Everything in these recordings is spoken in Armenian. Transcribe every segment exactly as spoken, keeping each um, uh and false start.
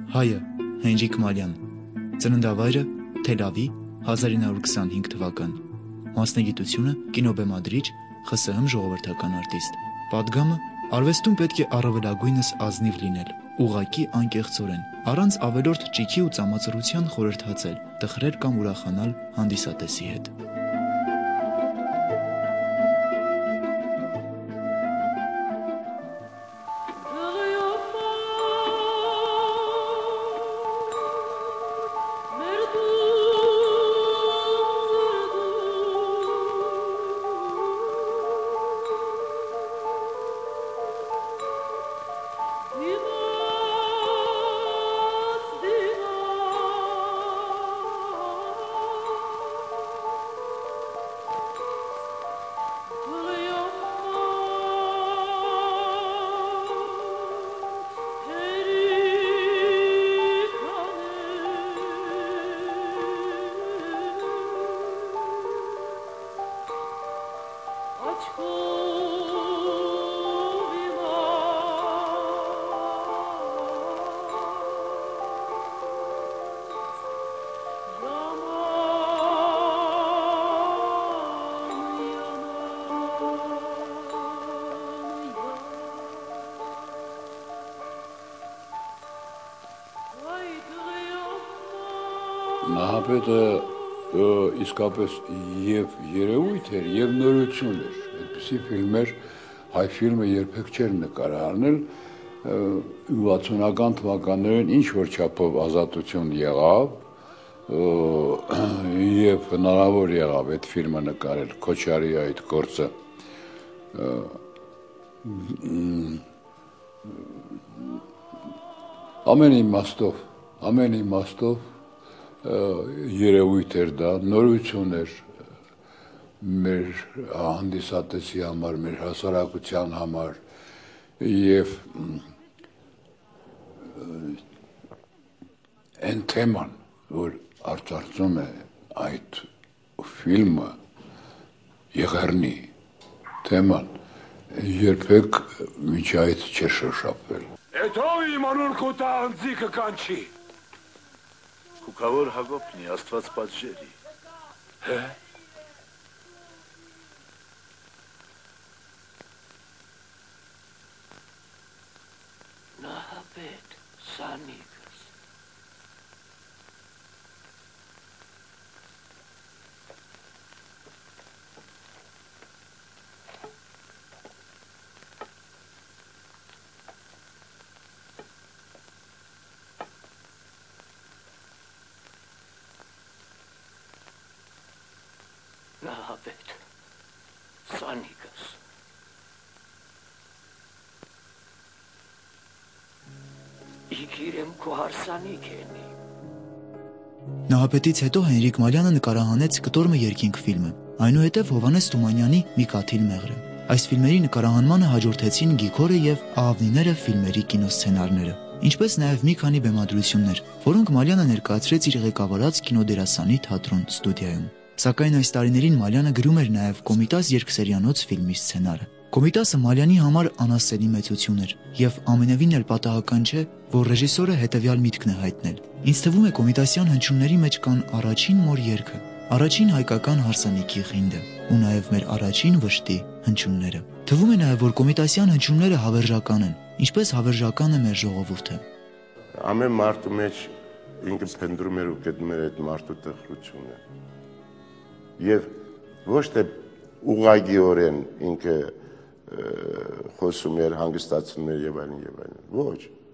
Հայը Հենրիկ Մալյան, ծննդավայրը Թել Ավիվ, հազար ինը հարյուր քսանհինգ թվական, մասնագիտությունը կինոբեմադրիչ, Խ Սհ Մ ժողովրդական արտիստ, պատգամը արվեստում պետք է առավելագույնս ազնիվ լինել, ուղղակի անկեղծորեն, առանց ավելորդ ճիքի ու ծամածրության խորհրդածել, տխրել կամ ուրախանալ հանդիսատեսի հետ։ Նահապետը իսկապես և երևույթ էր, և նորություն էր, այդպիսի ֆիլմեր, հայ ֆիլմը երբեք չէր նկարահանել, ութսունական թվականներին ինչ-որ չափով ազատություն եղավ, և հնարավոր եղավ այդ ֆիլմը նկարել, Քոչարի այդ գործը, ամեն իմաստով, ամեն իմաստով երևույթ էր դա, նորություն էր մեր հանդիսատեսի համար, մեր հասարակության համար և այն թեման, որ արծարծում է այդ ֆիլմը, Եղեռնի թեման, երբեք մինչ այդ չէր շոշափվել։ Էդ ով իմանոր քո տաղնձիկը կանչի։ Քուքավոր Հակոբն է, Աստված պատժերի։ Հե՞։ Նահապետ, սանիկս։ Նահապետ, սանիկս։ Իգիրեմ քո հարսանիք ենի։ Նահապետից հետո Հենրիկ Մալյանը նկարահանեց Կտոր մը երկինք ֆիլմը, այնուհետև Հովհաննես Թումանյանի Մի կաթիլ մեղրը։ Այս ֆիլմերի նկարահանմանը հաջորդեցին Գիգորը և Աղավնիները ֆիլմերի կինոսցենարները, ինչպես նաև մի քանի բեմադրություններ, որոնք Մալյանը ներկայացրեց իր ղեկավարած կինոդերասանի թատրոն ստուդիայում։ Սակայն այս տարիներին Մալյանը գրում էր նաև Կոմիտաս երկսերիանոց ֆիլմի սցենարը։ Կոմիտասը Մալյանի համար անասելի մեծություն էր, և ամենևին էլ պատահական չէ, որ ռեժիսորը հետևյալ միտքն է հայտնել. «Ինձ թվում է Կոմիտասյան հնչյունների մեջ կան առաջին մոր երգը, առաջին հայկական հարսանիքի խինդը ու նաև մեր առաջին վշտի հնչյունները։ Թվում է նաև, որ Կոմիտասյան հնչյունները հավերժական են, ինչպես հավերժական է մեր ժողովուրդը»։ Ամեն մարդու մեջ ինքը փնտրում էր ու գտնում էր այդ մարդու տխրությունը։ Եվ ոչ թե ուղղագիորեն ինքը խոսում էր, հանգստացնում էր եւ այլն եւ այլն։ Ոչ։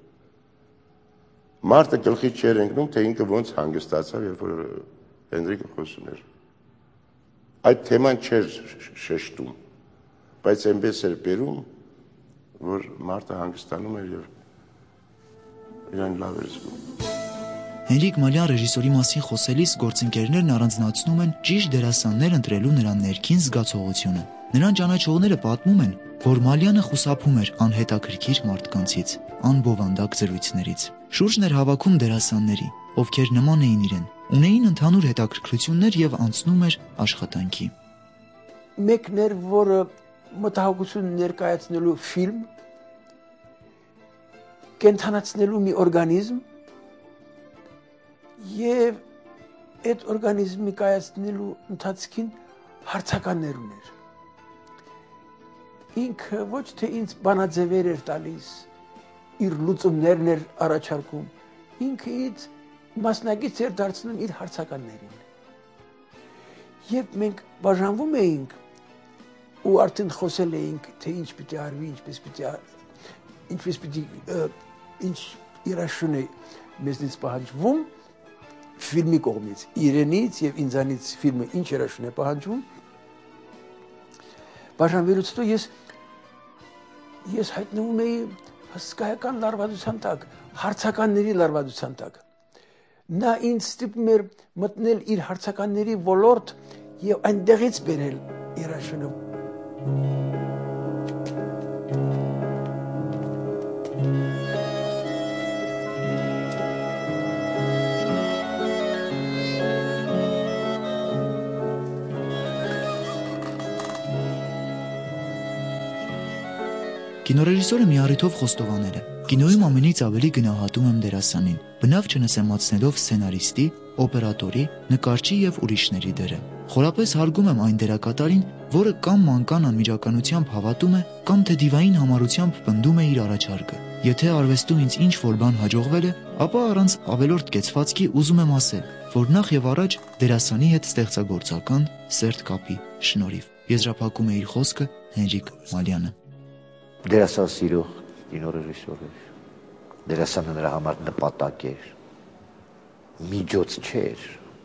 Մարդը գլխի չէր ընկնում, թե ինքը ոնց հանգստացավ, երբ որ Հենրիկը խոսում էր։ Այդ թեման չէր շեշտում, բայց այնպես էր բերում, որ մարդը հանգստանում էր եւ իրան լավ էր զգում։ Հենրիկ Մալյան ռեժիսորի մասին խոսելիս գործընկերներն առանձնացնում են ճիշտ դերասաններ ընտրելու նրա ներքին զգացողությունը։ Նրան ճանաչողները պատմում են, որ Մալյանը խուսափում էր անհետաքրքիր մարդկանցից, անբովանդակ զրույցներից։ Շուրջն էր հավաքում դերասանների, ովքեր նման էին իրեն, ունեին ընդհանուր հետաքրքրություններ եւ անցնում էր աշխատանքի։ Մեկն էր, որը մտահոգություն ներկայացնելու ֆիլմ, կենթանացնելու մի օրգանիզմ Եվ այդ օրգանիզմի կայացնելու ընթացքին հարցականներ ուներ։ Ինքը ոչ թե ինձ բանաձևեր էր տալիս, իր լուծումներն էր առաջարկում, ինքը ինձ մասնագիծ էր դարձնում իր հարցականներին։ Երբ մենք բաժանվում էինք ու արդեն խոսել էինք, թե ինչ պիտի արվի, ինչպես պիտի ինչպես պիտի ինչ երաշուն է մեզնից պահանջվում ֆիլմի կողմից, իրենից եւ ինձանից ֆիլմը ինչ երաշուն է պահանջվում, բաժանվելուց հետո ես ես հայտնվում էի հսկայական լարվածության տակ, հարցականների լարվածության տակ։ Նա ինձ ստիպում էր մտնել իր հարցականների ոլորտ եւ այնտեղից բերել երաշունը։ Կինոռեժիսորը մի առիթով խոստովանել է. կինոյում ամենից ավելի գնահատում եմ դերասանին, բնավ չնսեմացնելով սցենարիստի, օպերատորի, նկարչի եւ ուրիշների դերը։ Խորապես հարգում եմ այն դերակատարին, որը կամ մանկան անմիջականությամբ հավատում է, կամ թե դիվային համառությամբ պնդում է իր առաջարկը։ Եթե արվեստում ինձ ինչ որ բան հաջողվել է, ապա առանց ավելորդ կեցվածքի ուզում եմ ասել, որ նախ եւ առաջ դերասանի հետ ստեղծագործական սերտ կապի շնորհիվ։ Եզրափակում է իր խոսքը Հենրիկ Մալյանը։ Դերասան սիրող կինոռեժիսոր էր, դերասանը նրա համար նպատակ էր, միջոց չէր,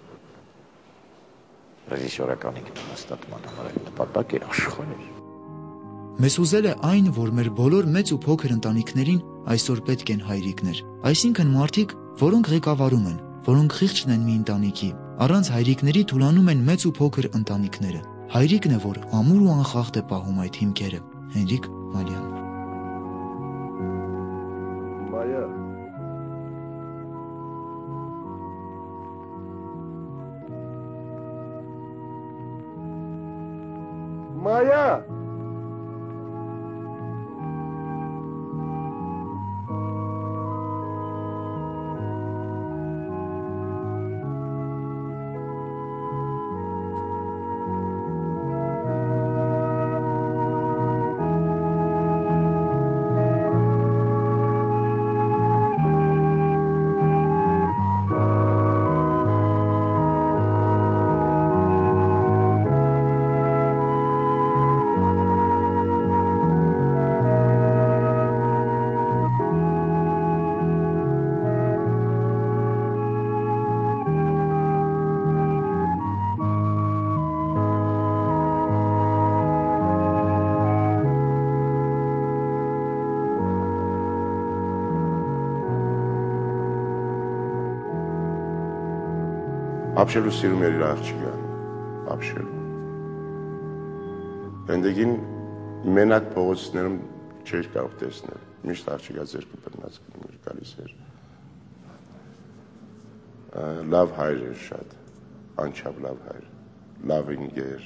ռեժիսորական ինքնահաստատման համար նպատակ էր, աշխարհ էր։ Մեզ ուզել է այն, որ մեր բոլոր մեծ ու փոքր ընտանիքներին այսօր պետք են հայրիկներ, այսինքն մարդիկ, որոնք ղեկավարում են, որոնք խիղճն են մի ընտանիքի, առանց հայրիկների թուլանում են մեծ ու փոքր ընտանիքները։ Հայրիկն է, որ ամուր ու անխախտ է պահում այդ հիմքերը։ Հենրիկ Մալյան։ Մայա Մայա Ապշելու սիրում էր իր աղջիկան, ապշելու։ Բենդեգին մենակ փողոցներում չէր կարող տեսնել, միշտ աղջիկա ձերքը բռնած գնում էր, գալիս էր։ Լավ հայր էր շատ, անչափ լավ հայր, լավ ինգեր,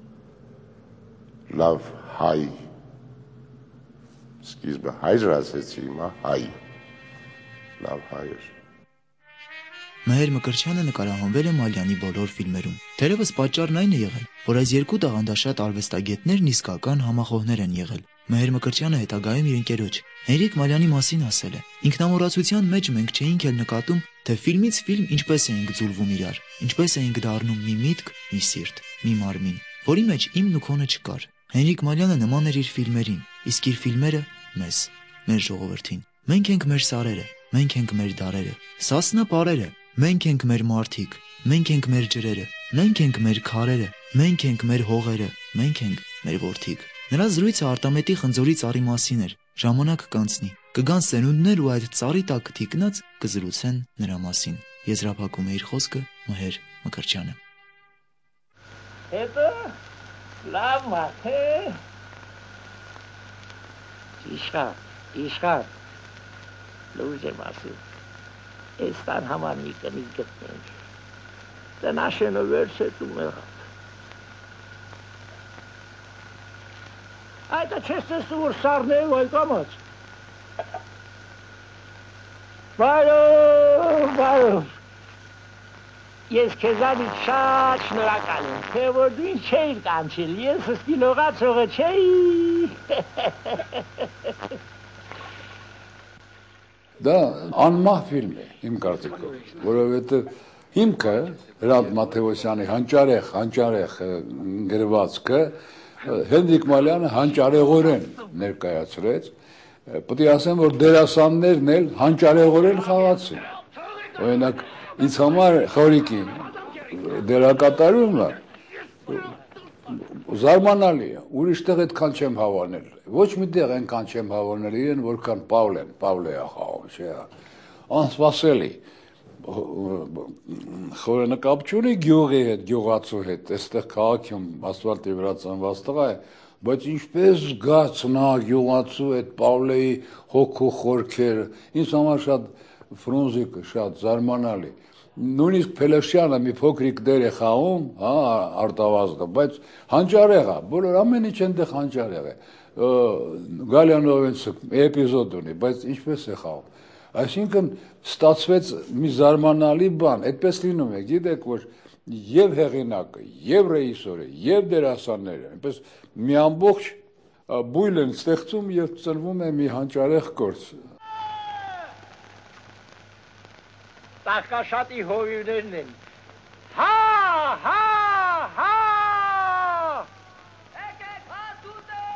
լավ հայ, սկիզբը հայր ասեցի, հիմա հայ, լավ հայ էր։ Մհեր Մկրտչյանը նկարահանվել է Մալյանի բոլոր ֆիլմերում։ Թերևս պատճառն այն է եղել, որ այս երկու տաղանդաշատ արվեստագետներն իսկական համախոհներ են եղել։ Մհեր Մկրտչյանը հետագայում իր ընկերոջ Հենրիկ Մալյանի մասին ասել է. ինքնամոռացության մեջ մենք չէինք էլ նկատում, թե ֆիլմից ֆիլմ ինչպես էինք ձուլվում իրար, ինչպես էինք դառնում մի միտք, մի սիրտ, մի մարմին, որի մեջ իմն ու քոնը չկար։ Հենրիկ Մալյանը նման էր իր ֆիլմերին, իսկ իր ֆիլմերը մեզ, մեր ժողովրդին։ Մենք ենք մեր սարերը, մենք ենք մեր դարերը, Սասնա պարերը, մենք ենք մեր մարդիկ, մենք ենք մեր ջրերը, մենք ենք մեր քարերը, մենք ենք մեր հողերը, մենք ենք մեր որդիկ։ Նրա զրույցը Արտամետի խնձորի ծառի մասին էր։ Ժամանակ կանցնի, կգան սերունդներ ու այդ ծառի տակ թիկնած կզրուցեն նրա մասին։ Եզրափակում է իր խոսքը Մհեր Մկրտչյանը։ Հետո լավ մարդ է։ Իշխան, իշխան, լուրջ եմ ասում, այս տան համար մի կնիկ գտնենք, տնաշենը վերցետում եղավ։ Այդ է չես տեսնում, որ սարն է ու այ կամաց։ Բայրով, բայրով, Ես քեզանից շատ շնորհակալ եմ, թե որ դու ինձ չէիր կանչել, ես ստիլողացողը չէի։ Դա անմահ ֆիլմ է, իմ կարծիքով, որովհետև հիմքը Հրանտ Մաթեոսյանի հանճարեղ, հանճարեղ գրվածքը Հենրիկ Մալյանը հանճարեղորեն ներկայացրեց, պետք է ասեմ, որ դերասաններն էլ հանճարեղորեն խաղացին։ Օրինակ, ինձ համար Խորիկի դերակատարումը զարմանալի է, ուրիշտեղ այդքան չեմ հավանել, ոչ մի տեղ այնքան չեմ հավանել իրեն, որքան Պավլեն, Պավլեա խաղում, չէ, անսպասելի, խորենկապ չունի գյուղի հետ, գյուղացու հետ, այստեղ քաղաքում ասֆալտի վրա ծնված տղա է, բայց ինչպես զգաց նա գյուղացու այդ Պավլեի հոգու խորքերը, ինձ համար շատ Ֆրունզիկը շատ զարմանալի, նույնիսկ Փելեշյանը մի փոքրիկ դեր է խաղում, հա, արտավազդը, բայց հանճարեղ է, բոլոր ամեն ինչ այնտեղ հանճարեղ է, Գալյանովը էպիզոդ ունի, բայց ինչպես է խաղում, այսինքն ստացվեց մի զարմանալի բան, այդպես լինում է, գիտեք, որ եւ հեղինակը, եւ ռեժիսորը, եւ դերասանները, այնպես մի ամբողջ բույլ են ստեղծում եւ ծնվում է մի հանճարեղ գործ։ Տախկաշատի հովիվներն են, հա, հա, հա, եկեք հատուտ է,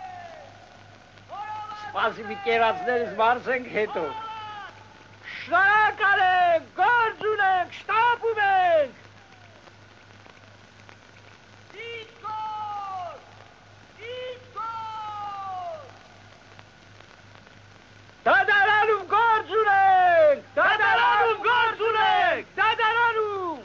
սպասի մի կերացներս մարսենք հետո, շնորհակալ ենք, գործ ունենք, շտապում ենք, Ինչ գործ, ինչ գործ, դադարանում գործ ունենք, դադարանում գործ ունենք, դադարանում,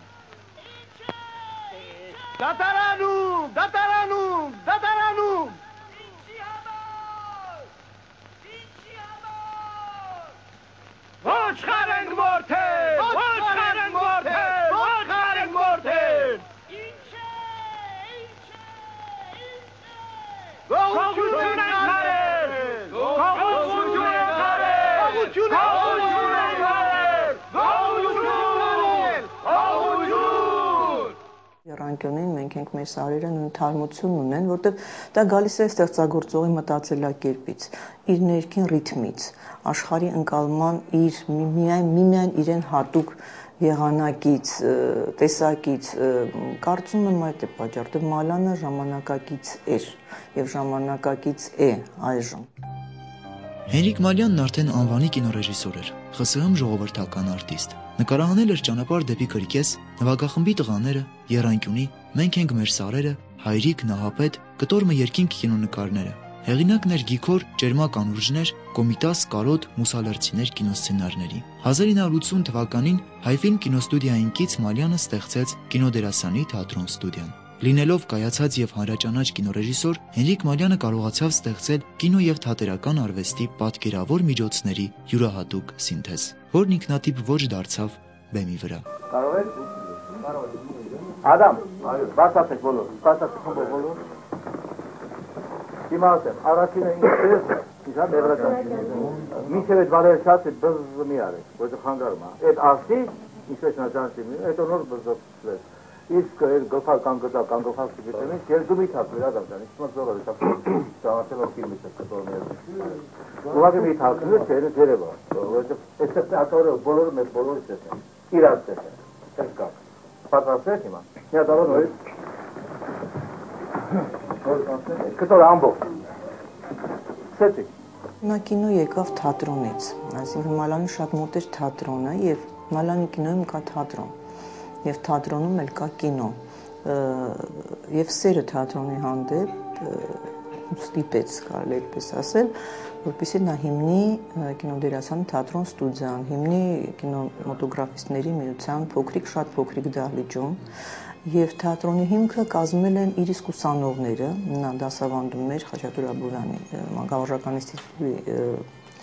դադարանում, դադարանում, դադարանում, ինչի համար, ինչի համար, ոչ խարենք մորթեր, ոչ խարենք մորթեր, ոչ խարենք մորթեր, ինչ է, ինչ է, ինչ է, գողություն ենք հարել, գողություն ենք հարել, գողություն ենք հարել, գողություն, գողություն։ Եռանկյունին մենք ենք մեր սարերը նույն թարմություն ունեն, որտեղ դա գալիս է ստեղծագործողի մտածելակերպից, իր ներքին ռիթմից, աշխարհի ընկալման իր միայն միմիայն իրեն հատուկ եղանակից, տեսակից, կարծում եմ այդ է պատճառը, դե Մալյանը ժամանակակից էր եւ ժամանակակից է այժմ։ Հենրիկ Մալյանն արդեն անվանի կինոռեժիսոր էր, ԽՍՀՄ ժողովրդական արտիստ։ Նկարահանել էր Ճանապարհ դեպի Կրկես, նվագախմբի տղաները, Եռանկյունի, Մենք ենք մեր սարերը, Հայրիկ, Նահապետ, Կտորմը երկինք կինոնկարները։ Հեղինակն էր Գիքոր, Ճերմակ անուրջներ, Կոմիտաս, Կարոտ, Մուսալերցիներ կինոսցենարների։ հազար ինը հարյուր ութ թվականին Հայֆիլմ կինոստուդիային կից Մալյանը ստեղծեց կինոդերասանի թատրոն ստուդիան։ Լինելով կայացած եւ հանրաճանաչ կինոռեժիսոր, Հենրիկ Մալյանը կարողացավ ստեղծել կինո եւ թատերական արվեստի պատկերավոր միջոցների յուրահատուկ սինթեզ, որն ինքնատիպ ոչ դարձավ բեմի վրա։ Կարող եք։ Կարող եք։ Ադամ, այո, բացացեք բոլոր, բացացեք բոլոր։ Դիմացեք, առաջինը ինչպես, ինչա դերական։ Մինչև այդ վարելչացի բզզ մի արեք, որը խանգարում է։ Այդ ասի, ինչպես նա ճանչի մի, այդ նոր բզզվեց։ Իսկ այդ գլխական գծա կան գլխակի վիտամին, երկու մի թափ վերադարձ դան, իսկ մոտ զորը թափ ճանաչելով ֆիլմից է կտորներ։ Ուղղակի մի թափը չէ, երևա, որովհետև այստեղ ակորը բոլորը մեծ բոլորից է։ Իրաց է։ Այս կա։ Պատրաստեք հիմա։ Մի հատ նոր կտոր ամբողջ։ Սեցի։ Նա կինո եկավ թատրոնից, այսինքն Մալյանի շատ մոտ էր թատրոնը եւ Մալյանի կինոյում կա թատրոն։ Եվ թատրոնում էլ կա կինո, եւ սերը թատրոնի հանդեպ ստիպեց, կարելի այդպես ասել, որպեսզի նա հիմնի կինոդերասանի թատրոն ստուդիան, հիմնի կինոմոտոգրաֆիստների միության փոքրիկ, շատ փոքրիկ դահլիճում, եւ թատրոնի հիմքը կազմել են իր իսկ ուսանողները, նա դասավանդում էր Խաչատուր Աբովյանի մանկավարժական ինստիտուտի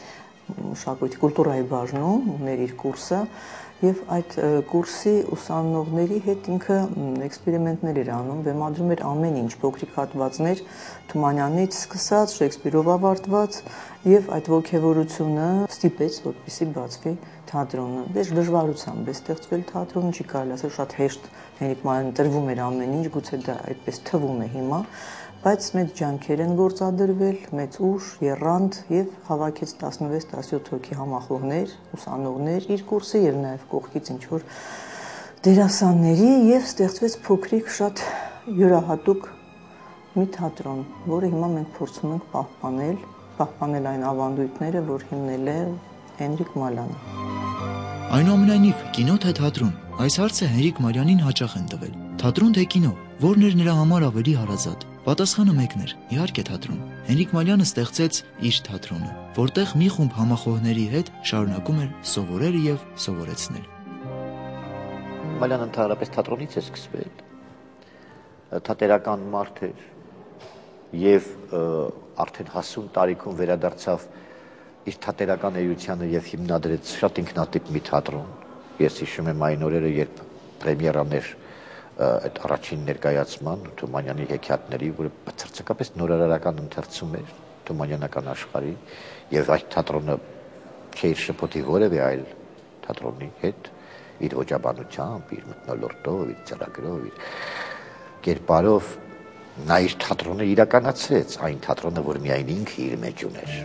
մշակույթի կուլտուրայի բաժնում ուներ իր կուրսը եւ այդ կուրսի ուսանողների հետ ինքը էքսպերիմենտներ էր անում, բեմադրում էր ամեն ինչ, փոքրիկ հատվածներ Թումանյանից սկսած, Շեքսպիրով ավարտված եւ այդ ոգևորությունը ստիպեց, որպեսզի բացվի թատրոնը։ Դե դժվարությամբ է ստեղծվել թատրոնը, չի կարելի ասել շատ հեշտ Հենրիկ Մանյանը տրվում էր ամեն ինչ, գուցե դա այդպես թվում է հիմա, բայց մեծ ջանքեր են գործադրվել, մեծ ուժ, եռանդ եւ հավաքեց տասնվեց տասնյոթ հոգի համախոհներ, ուսանողներ իր կուրսի եւ նաեւ կողքից ինչ որ դերասանների եւ ստեղծվեց փոքրիկ շատ յուրահատուկ մի թատրոն, որը հիմա մենք փորձում ենք պահպանել, պահպանել այն ավանդույթները, որ հիմնել է Հենրիկ Մալյանը։ Այնուամենայնիվ, կինո թե թատրոն, այս հարցը Հենրիկ Մալյանին հաճախ են տվել։ Թատրոն թե կինո, որն էր նրա համար ավելի հարազատ։ Պատասխանը մեկն էր՝ իհարկե թատրոն։ Հենրիկ Մալյանը ստեղծեց իր թատրոնը, որտեղ մի խումբ համախոհների հետ շարունակում էր սովորել եւ սովորեցնել։ Մալյանը ընդհանրապես թատրոնից է սկսվել։ Թատերական մարդ էր եւ արդեն հասուն տարիքում վերադարձավ իր թատերական էությանը եւ հիմնադրեց շատ ինքնատիպ մի թատրոն։ Ես հիշում եմ այն օրերը, երբ պրեմիերան էր այդ առաջին ներկայացման Թումանյանի հեքիաթների, որը բացարձակապես նորարարական ընթերցում էր թումանյանական աշխարհի եւ այդ թատրոնը չէր շփոթի որևէ այլ թատրոնի հետ, իր ոճաբանությամբ, իր մթնոլորտով, իր ծրագրով, իր կերպարով նա իր թատրոնը իրականացրեց, այն թատրոնը, որ միայն ինքը իր մեջ ուներ։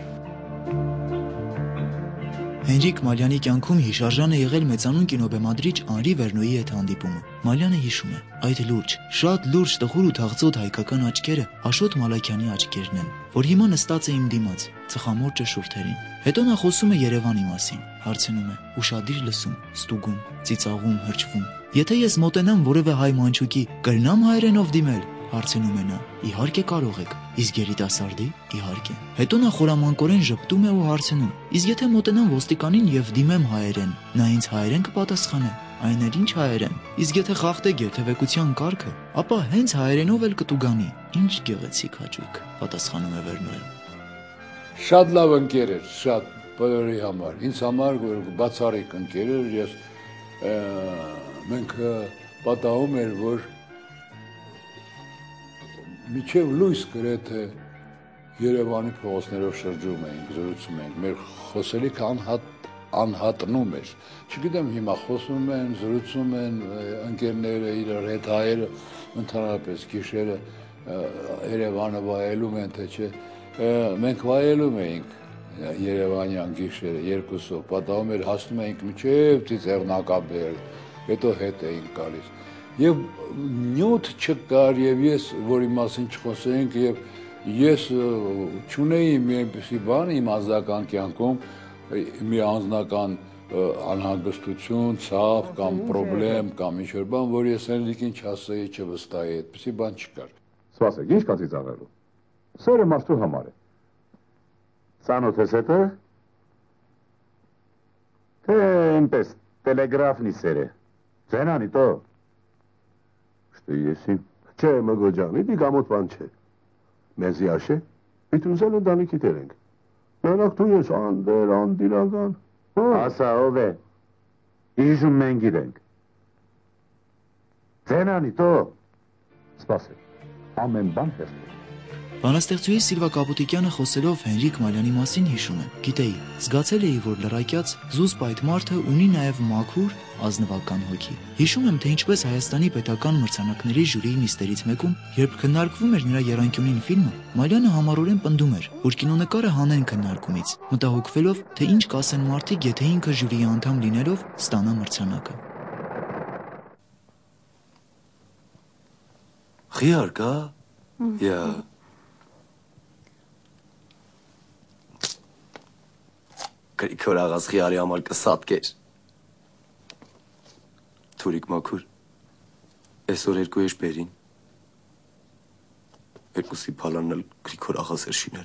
Հենրիկ Մալյանի կյանքում հիշարժան է եղել մեծանուն կինոբեմադրիչ Անրի Վերնոյի հետ հանդիպումը։ Մալյանը հիշում է. այդ լուրջ, շատ լուրջ տխուր ու թաղծոտ հայկական աչքերը Աշոտ Մալաքյանի աչքերն են, որ հիմա նստած է իմ դիմաց, ծխամորճը շուրթերին։ Հետո նա խոսում է Երևանի մասին, հարցնում է, ուշադիր լսում, ստուգում, ծիծաղում, հրճվում։ Եթե ես մոտենամ որևէ հայ մանչուկի, կրնամ հայերենով դիմել, հարցնում է նա։ Իհարկե կարող եք, իսկ երիտասարդի, իհարկե։ Հետո նա խորամանկորեն ժպտում է ու հարցնում. իսկ եթե մոտենամ ոստիկանին եւ դիմեմ հայերեն, նա ինձ հայերեն կպատասխանե։ Այն էլ ինչ հայերեն։ Իսկ եթե խախտեք երթևեկության կարգը, ապա հենց հայերենով էլ կտուգանի։ Ինչ գեղեցիկ հաճույք, պատասխանում է Վերնոյը։ Շատ լավ ընկեր էր, շատ բոլորի համար։ Ինձ համար բացառիկ ընկեր էր, ես մենք պատահում էր, որ միջև լույս գրեթե Երևանի փողոցներով շրջում էինք, զրուցում էինք, մեր խոսելիքը անհատ անհատնում էր։ Չգիտեմ հիմա խոսում են, զրուցում են ընկերները իրար հետ, հայերը ընդհանրապես գիշերը Երևանը վայելում են, թե չէ։ Մենք վայելում էինք Երևանյան գիշերը երկուսով, պատահում էր հասնում էինք մինչև Ծիծեռնակաբերդ, հետո հետ էինք գալիս։ Եվ նյութ չկար, եւ ես, որի մասին չխոսեինք, եւ ես չունեի մի այնպիսի բան իմ անձնական կյանքում, մի անձնական անհանգստություն, ցավ կամ պրոբլեմ կամ ինչ-որ բան, որ ես Հենրիկին չասեի, չվստահեի, այդպիսի բան չկար։ Սպասեք, ինչ կա ծիծաղելու։ Սերը մարդու համար է։ Ծանոթ ես հետը։ Թե այնպես տելեգրաֆնի սեր է։ Ձենանի տո։ Что если չէ մգոջանի դի գամոտ բան չէ։ Մեզի աշե։ Պիտուզել են դանիքի տերենք։ Մենակ դու ես անդեր, անդիրական։ Ասա ով է։ Իժում մենք գիտենք։ Ձենանի տո։ Սպասեք։ Ամեն բան հերթ։ Բանաստեղծուհի Սիլվա Կապուտիկյանը խոսելով Հենրիկ Մալյանի մասին հիշում է. գիտեի, զգացել էի, որ լրակյաց զուսպ այդ մարդը ունի նաև մաքուր ազնվական հոգի։ Հիշում եմ, թե ինչպես Հայաստանի պետական մրցանակների ժյուրիի նիստերից մեկում, երբ քննարկվում էր նրա եռանկյունին ֆիլմը, Մալյանը համառորեն պնդում էր, որ կինոնկարը հանեն քննարկումից, մտահոգվելով, թե ինչ կասեն մարդիկ, եթե ինքը ժյուրիի անդամ լինելով ստանա մրցանակը։ Խիարկա։ Я Գրիգոր աղաս խիարի համար կսատկեր։ Թուրիկ մաքուր, այսօր երկու էշ բերին, երկուսի պալանն էլ Գրիգոր աղաս էր շիներ։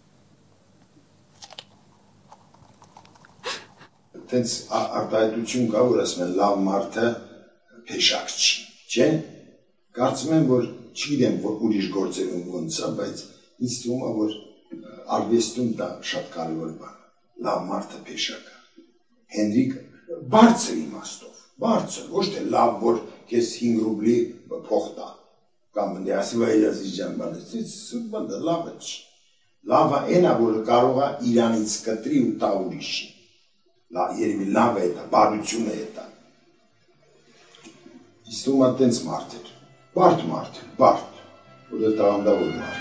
Տենց արտահայտություն կա, որ ասում են լավ մարդը փեշակ չի, չեն։ Կարծում եմ, որ չգիտեմ, որ ուրիշ գործերում ոնց է, բայց ինձ թվում է, որ արվեստում դա շատ կարևոր բան է։ լավ մարդը փեշակա։ Հենրիկ բարձր իմաստով, բարձր, ոչ թե լավ, որ ես հինգ ռուբլի փող տա, կամ դե ասի վայրազի ջան բանից, բանը լավը չի։ Լավը այնա, որը կարող է Իրանից կտրի ու տա ուրիշի։ Երևի լավը է դա, բարությունը է դա։ Իստում է տենց մարդ էր, բարդ մարդ, բարդ, որ դա տաղանդավոր մարդ։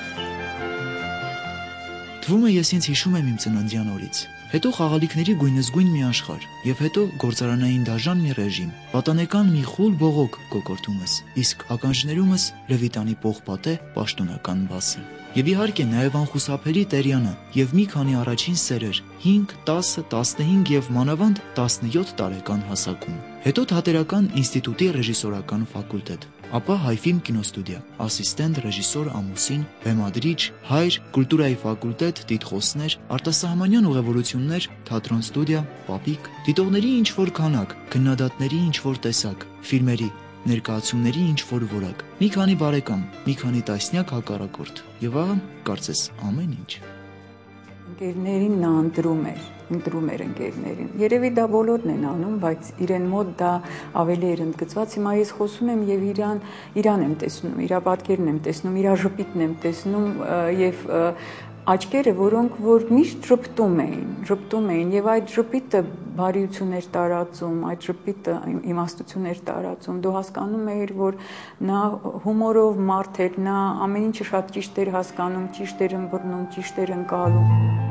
Թվում է ես ինձ հիշում եմ իմ ծննդյան օրից, հետո խաղալիքների գույնզգույն մի աշխարհ, եւ հետո գործարանային դաժան մի ռեժիմ, պատանեկան մի խուլ բողոք կոկորտումս, իսկ ականջներումս լևիտանի պողպատե պաշտոնական բասը։ Եվ իհարկե նաև անխուսափելի Տերյանը եւ մի քանի առաջին սերեր՝ հինգ, տասը, տասնհինգ եւ մանավանդ տասնյոթ տարեկան հասակում։ Հետո Թատերական ինստիտուտի ռեժիսորական ֆակուլտետ, ապա Հայֆիլմ կինոստուդիա, ասիստենտ, ռեժիսոր, ամուսին, բեմադրիչ, հայր, կուլտուրայի ֆակուլտետ, տիտղոսներ, արտասահմանյան ուղևորություններ, թատրոն ստուդիա, պապիկ, դիտողների ինչ-որ քանակ, քննադատների ինչ-որ տեսակ, ֆիլմերի, ներկայացումների ինչ-որ որակ, մի քանի բարեկամ, մի քանի տասնյակ հակառակորդ, եւ ահա կարծես ամեն ինչ։ Ընկերներին նա ընտրում էր, ընտրում էր ընկերներին։ Երևի դա բոլորն են անում, բայց իրեն մոտ դա ավելի էր ընդգծված։ Հիմա ես խոսում եմ եւ իրան, իրան եմ տեսնում, իր պատկերն եմ տեսնում, իր ժպիտն եմ տեսնում եւ աչքերը, որոնք որ միշտ ժպտում էին, ժպտում էին եւ այդ ժպիտը բարիություն էր տարածում, այդ ժպիտը իմաստություն էր տարածում։ Դու հասկանում էիր, որ նա հումորով մարդ էր, նա ամեն ինչը շատ ճիշտ էր հասկանում, ճիշտ էր ըմբռնում, ճիշտ էր ընկալում։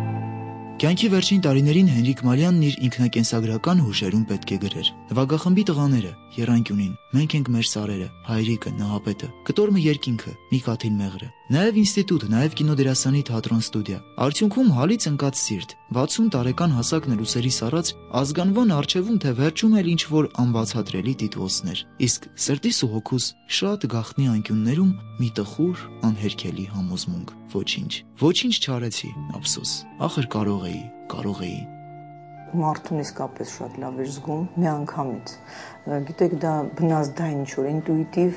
Կյանքի վերջին տարիներին Հենրիկ Մալյանն իր ինքնակենսագրական հուշերում պետք է գրեր. Նվագախմբի տղաները, Եռանկյունին, Մենք ենք մեր սարերը, Հայրիկը, Նահապետը, Կտորմը երկինքը, Միքաթիլ Մեղրը, նաև ինստիտուտ, նաև կինոդերասանի թատրոն ստուդիա։ Արդյունքում հալից ընկած սիրտ, վաթսուն տարեկան հասակն էլ ուսերի սառած, ազգանվան առջևում թե վերջում էլ ինչ-որ անբացատրելի տիտղոսներ, իսկ սրտիս ու հոգուս շատ գաղտնի անկյուններում մի տխուր, անհերքելի համոզմունք։ Ոչինչ, ոչինչ չարեցի, ափսոս, ախր կարող էի, կարող էի։ Մարդուն իսկապես շատ լավ էր զգում միանգամից։ Գիտեք, դա բնազդային ինչ-որ ինտուիտիվ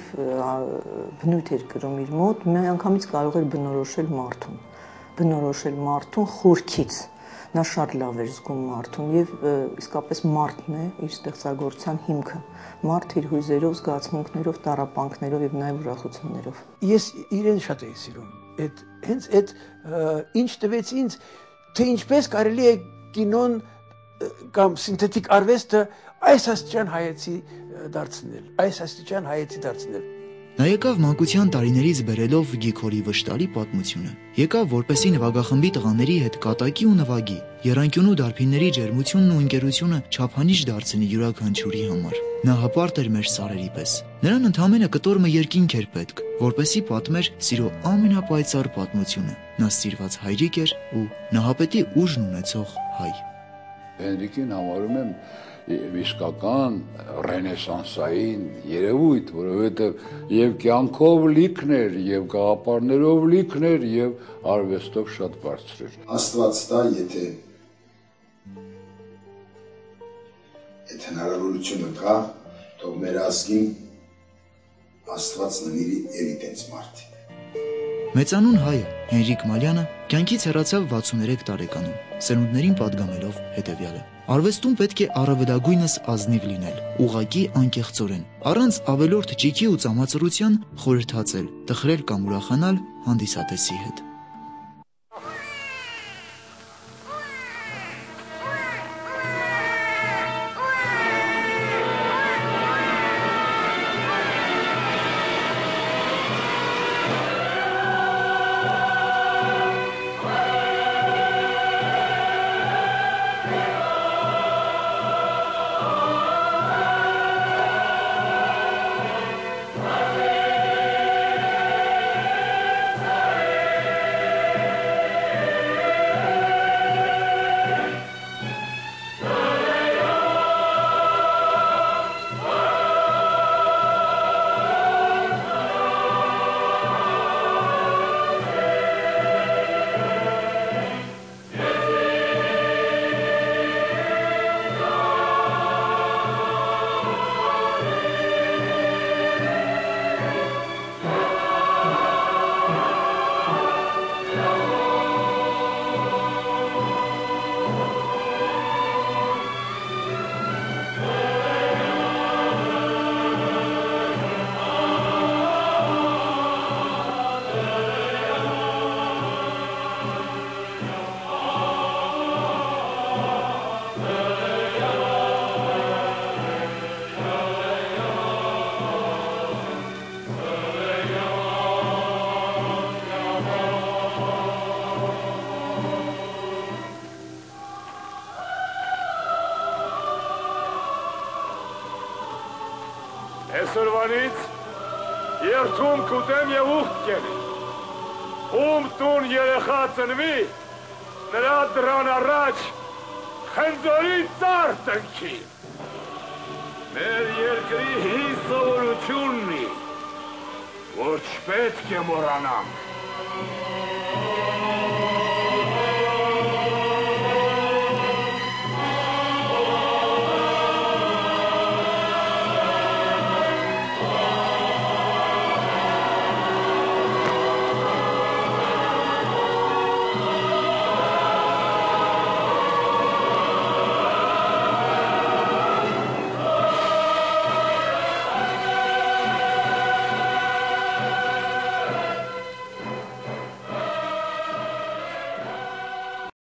բնույթ էր կրում իր մոտ, միանգամից կարող էր բնորոշել մարդուն, բնորոշել մարդուն խորքից։ Նա շատ լավ էր զգում մարդուն եւ իսկապես մարդն է իր ստեղծագործության հիմքը։ Մարդ իր հույզերով, զգացմունքներով, տառապանքներով եւ նաեւ ուրախություններով։ Ես իրեն շատ էի սիրում։ Այդ հենց այդ ինչ տվեց ինձ, թե ինչպես կարելի է կինոն կամ սինթետիկ արվեստը այս աստիճան հայեցի դարձնել, այս աստիճան հայեցի դարձնել։ Նա եկավ մանկության տարիներից բերելով Գիքորի վշտարի պատմությունը։ Եկավ որպեսի նվագախմբի տղաների հետ կատակի ու նվագի, Եռանկյունու դարբինների ջերմությունն ու ընկերությունը չափանիշ դարձնի յուրաքանչյուրի համար։ Նա հպարտ էր մեր սարերի պես։ Նրան ընդամենը կտորմը երկինք էր պետք, որպեսի պատմեր սիրո ամենապայծառ պատմությունը։ Նա սիրված հայրիկ էր ու Նահապետի ուժն ունեցող հայ։ Հենրիկին համարում եմ իսկական ռենեսանսային երևույթ, որովհետև եւ կյանքով լիքն էր, եւ գաղափարներով լիքն էր, եւ արվեստով շատ բարձր էր։ Աստված տա, եթե այդ հնարավորությունը կա, թող մեր ազգին Աստված նվիրի էլի տենց մարդիկ։ Մեծանուն հայը Հենրիկ Մալյանը կյանքից հեռացավ վաթսուներեք տարեկանում, սերունդներին պատգամելով հետևյալը. Արվեստում պետք է առավելագույնս ազնիվ լինել, ուղղակի անկեղծորեն, առանց ավելորդ ճիքի ու ծամածրության խորհրդածել, տխրել կամ ուրախանալ հանդիսատեսի հետ։ Այսօրվանից երթում կուտեմ և ուղտ կենի։ Ում տուն երեխա ծնվի, նրա դրան առաջ խնձորի ծառ տնքի։ Մեր երկրի հին սովորությունն է, որ չպետք է մոռանանք։